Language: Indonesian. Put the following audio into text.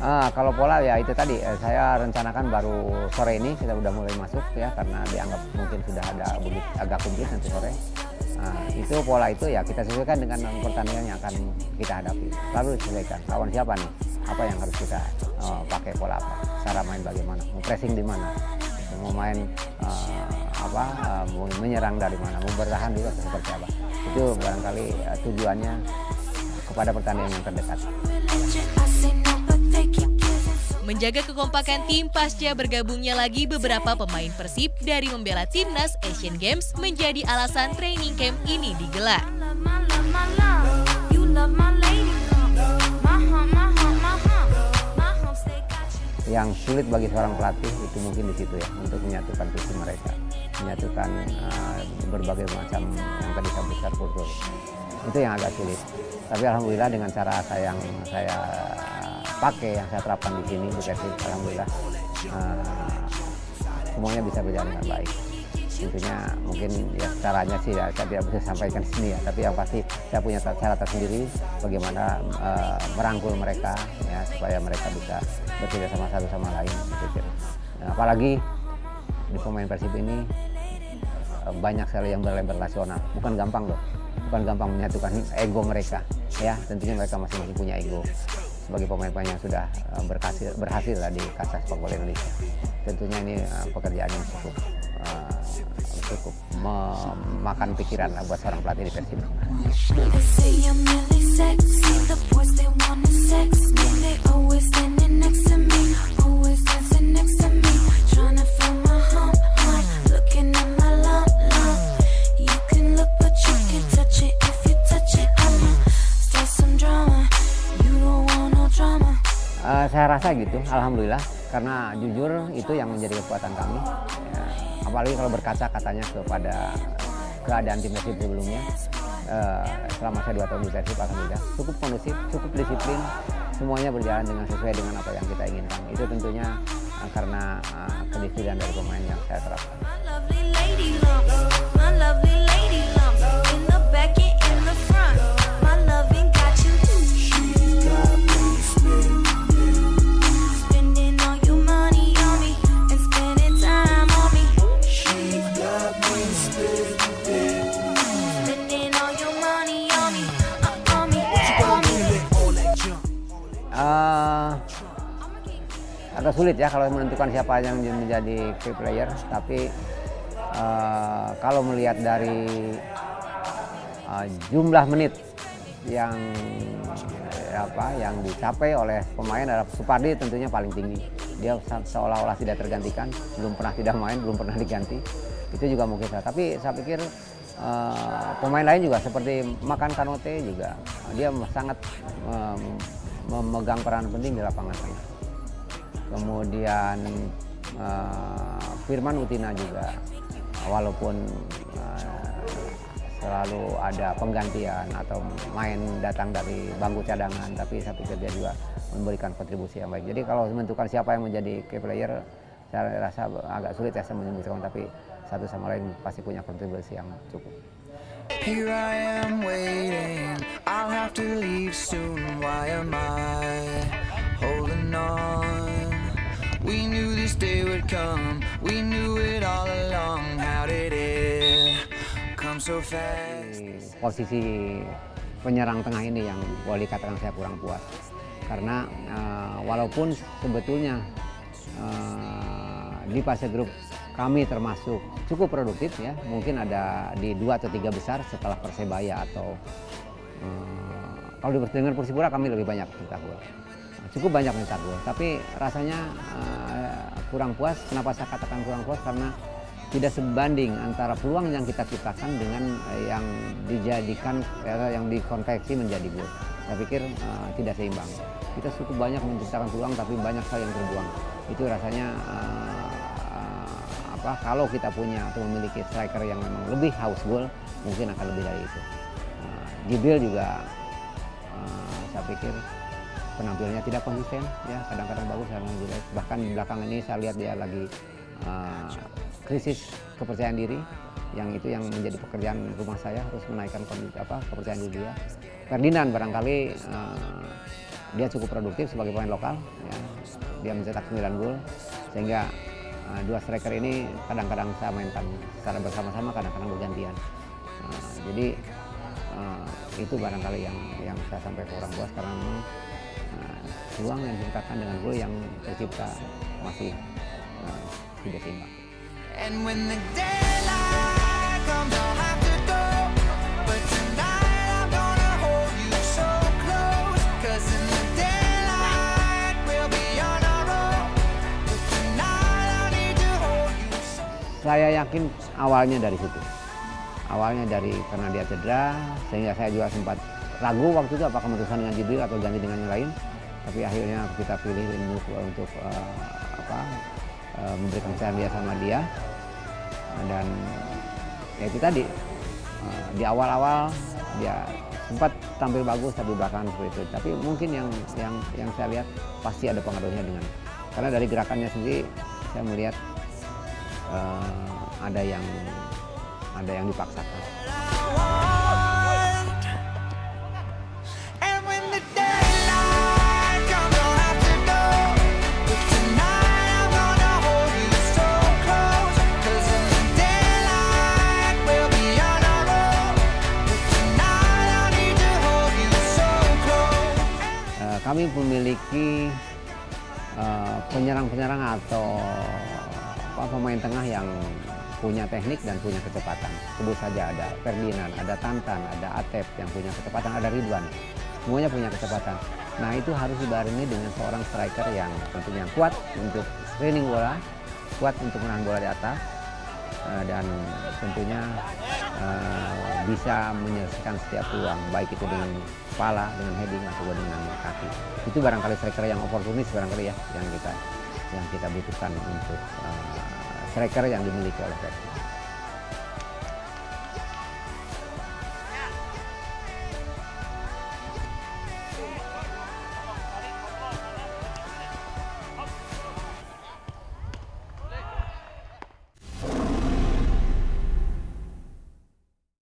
Kalau pola ya itu tadi, saya rencanakan baru sore ini kita udah mulai masuk ya, karena dianggap mungkin sudah ada agak kumplit nanti sore. Itu pola itu ya kita sesuaikan dengan pertandingan yang akan kita hadapi. Lalu disesuaikan lawan siapa nih, apa yang harus kita pakai, pola apa, cara main bagaimana, mau pressing di mana, mau main mau menyerang dari mana, mau bertahan juga seperti apa. Itu barangkali tujuannya kepada pertandingan yang terdekat. Menjaga kekompakan tim pasca bergabungnya lagi beberapa pemain Persib dari membela timnas Asian Games menjadi alasan training camp ini digelar. Yang sulit bagi seorang pelatih itu mungkin di situ ya, untuk menyatukan visi mereka, menyatukan berbagai macam yang tadi saya besar kultur. Itu yang agak sulit. Tapi alhamdulillah dengan cara yang saya pakai, yang saya terapkan di sini di Persib, alhamdulillah semuanya bisa berjalan dengan baik. Tentunya mungkin ya caranya sih ya, saya tidak bisa sampaikan di sini ya, tapi yang pasti saya punya cara tersendiri bagaimana merangkul mereka ya, supaya mereka bisa bekerja sama satu sama lain. Apalagi di pemain Persib ini banyak sekali yang berrelasional, bukan gampang loh, bukan gampang menyatukan ego mereka ya. Tentunya mereka masing-masing punya ego sebagai pemain-pemain yang sudah berhasil lah di kancah sepak bola Indonesia. Tentunya ini pekerjaan yang cukup memakan pikiran lah buat seorang pelatih di Persib. Saya rasa gitu, alhamdulillah, karena jujur itu yang menjadi kekuatan kami. Ya, apalagi kalau berkaca katanya kepada keadaan tim Persib sebelumnya, selama saya 2 tahun di Persib, alhamdulillah cukup kondusif, cukup disiplin, semuanya berjalan dengan sesuai dengan apa yang kita inginkan. Itu tentunya karena kedisiplinan dari pemain yang saya terapkan. Agak sulit ya kalau menentukan siapa yang menjadi key player, tapi kalau melihat dari jumlah menit yang yang dicapai oleh pemain adalah Supardi tentunya paling tinggi. Dia seolah-olah tidak tergantikan, belum pernah tidak main, belum pernah diganti. Itu juga mungkin salah. Tapi saya pikir pemain lain juga seperti Makan Kanote juga, dia sangat memegang peran penting di lapangan tengah. Kemudian Firman Utina juga, walaupun selalu ada penggantian atau main datang dari bangku cadangan, tapi saya pikir dia juga memberikan kontribusi yang baik. Jadi kalau menentukan siapa yang menjadi key player, saya rasa agak sulit ya saya menyebutkan, tapi satu sama lain pasti punya kontribusi yang cukup. Here I am waiting, I'll have to leave soon, why am I holding on? We knew this day would come, we knew it all along, how did it come so fast? Posisi penyerang tengah ini yang boleh dikatakan saya kurang puas, karena walaupun sebetulnya di fase grup kami termasuk cukup produktif ya, mungkin ada di 2 atau 3 besar setelah Persebaya atau kalau dengan Persipura kami lebih banyak mencetak gol, cukup banyak mencetak gol, tapi rasanya kurang puas. Kenapa saya katakan kurang puas? Karena tidak sebanding antara peluang yang kita ciptakan dengan yang dijadikan yang dikonveksi menjadi gol. Saya pikir tidak seimbang. Kita cukup banyak menciptakan peluang tapi banyak sekali yang terbuang. Itu rasanya kalau kita punya atau memiliki striker yang memang lebih haus gol, mungkin akan lebih dari itu. Jibril juga saya pikir penampilannya tidak konsisten ya, kadang-kadang bagus, kadang-kadang jelek. Bahkan di belakang ini saya lihat dia lagi krisis kepercayaan diri, yang itu yang menjadi pekerjaan rumah saya, harus menaikkan kepercayaan diri dia. Ferdinand barangkali dia cukup produktif sebagai pemain lokal, ya. Dia mencetak 9 gol, sehingga dua striker ini kadang-kadang saya mainkan secara bersama-sama, kadang-kadang bergantian. Jadi itu barangkali yang saya sampai kurang puas, karena memang peluang yang diciptakan dengan gol yang tercipta masih tidak seimbang. And when the daylight comes, I'll have to go. But tonight I'm gonna hold you so close. 'Cause in the daylight we'll be on our own. But tonight I need to hold you so. Saya yakin awalnya dari situ. Awalnya dari karena dia cedera, sehingga saya juga sempat ragu waktu itu apakah memutuskan dengan Jibril atau ganti dengan yang lain. Tapi akhirnya kita pilih untuk memberikan kepercayaan dia sama dia. Dan ya itu tadi, di awal-awal dia sempat tampil bagus, tapi belakangan seperti itu. Tapi mungkin yang saya lihat pasti ada pengaruhnya karena dari gerakannya sendiri saya melihat ada yang dipaksakan. Kami memiliki penyerang-penyerang atau pemain tengah yang punya teknik dan punya kecepatan. Sebut saja ada Ferdinand, ada Tantan, ada Atep yang punya kecepatan, ada Ridwan. Semuanya punya kecepatan. Nah, itu harus dibarengi dengan seorang striker yang tentunya kuat untuk screening bola, kuat untuk menahan bola di atas, dan tentunya bisa menyelesaikan setiap peluang, baik itu dengan kepala, dengan heading, atau dengan kaki. Itu barangkali striker yang oportunis barangkali ya, yang kita butuhkan untuk striker yang dimiliki oleh Persib.